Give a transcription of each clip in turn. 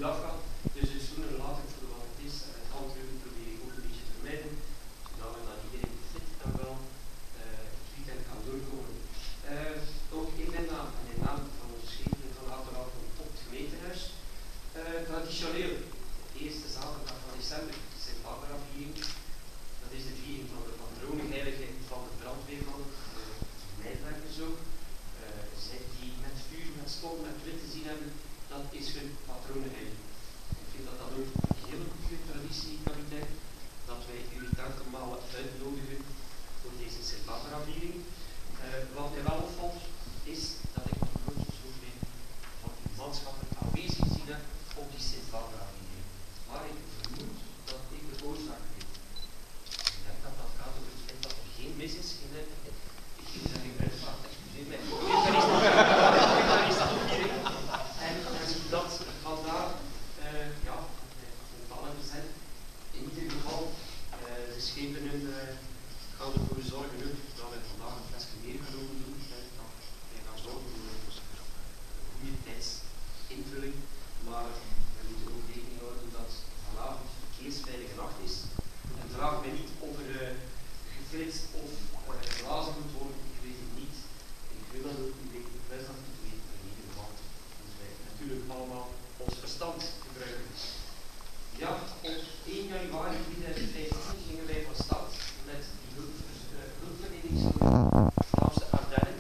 afgaat. Dus het sooner or later voor wat het is. Het handrukken probeer ik ook een beetje te vermijden, zodat we naar iedereen fit en wel het weekend kan doorkomen. Ook ik ben in de naam van onze schepenen van Achteraf op het gemeentehuis. Traditioneel, de eerste zaterdag van december, is de Sint-Barbara-viering. Dat is de viering van de patroonheilige van de brandweermannen, de medewerkers ook. Zij die met vuur, met stoom, met wit te zien hebben, dat is hun patroonheilige. Ik vind dat dat ook een hele goede traditie, kapitein, dat wij jullie telkenmalen uitnodigen voor deze Sint-Barbara-viering. Wat mij wel opvalt, is dat ik nog nooit zoveel van uw manschappen aanwezig zie op die Sint-Barbara-viering. Maar ik vermoed dat ik de oorzaak weet. Ik denk dat dat gaat over het feit dat er geen mis is. Ik ging zeggen in uitvaart, excuseer mij. Daar is dat ook hier. En dat vandaar, ja, ontallig zijn. In ieder geval, de schepenen gaan ervoor zorgen dat we vandaag een flesje meer gaan doen. Wij gaan zorgen voor een goede tijdsinvulling. Maar we moeten ook rekening houden dat vanavond verkeersveilige nacht is. En vraag mij niet of er geflitst of geblazen moet worden, ik weet het niet. Ik wil dat ook niet weten, ik wil dat niet weten, maar in ieder geval moeten wij natuurlijk allemaal ons verstand gebruiken. Ja, op 1 januari 2015 gingen wij van start met die hulpverlening Vlaamse Ardennen.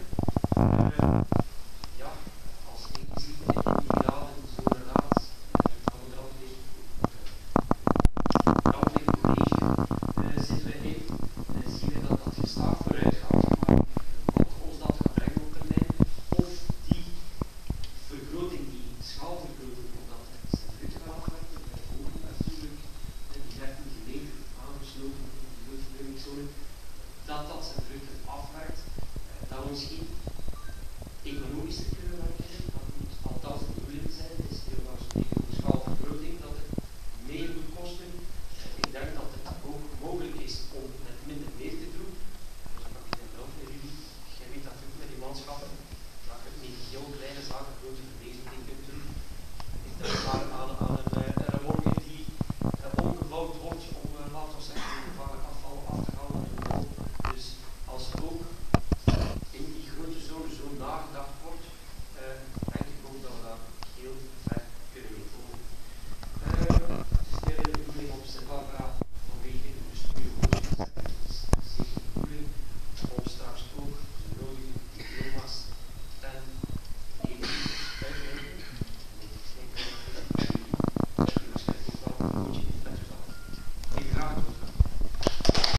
Ja, als inclusieve immigraten, zo'n raad van de brandweercollege zitten wij in. Zien we dat dat gestaag vooruit gaat, maar wat ons dat gaat brengen op termijn, of die vergroting, die schaalvergroting, omdat het zijn vruchten gaat afwerken, ook natuurlijk die 13 gemeenten aangesloten in die hulpverleningszone, dat dat zijn vruchten afwerkt, dat we misschien economischer kunnen werken, dat moet althans de bedoeling zijn, het is heel lang zo'n schaalvergroting, dat het meer moet kosten. Ik denk dat het ook mogelijk is om met minder meer te doen. Dus dan kan ik jullie, jij weet dat ook met die manschappen, dat je niet heel kleine zaken grote verleden